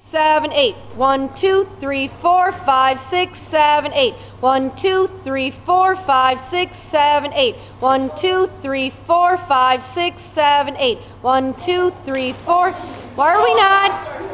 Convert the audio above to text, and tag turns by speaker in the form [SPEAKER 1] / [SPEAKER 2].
[SPEAKER 1] 7, 8. 1, 2, 3, 4, 5, 6, 7, 8. 1, 2, 3, 4, 5, 6, 7, 8. 1, 2, 3, 4, 5, 6, 7, 8. 1, 2, 3, 4. Why are we not?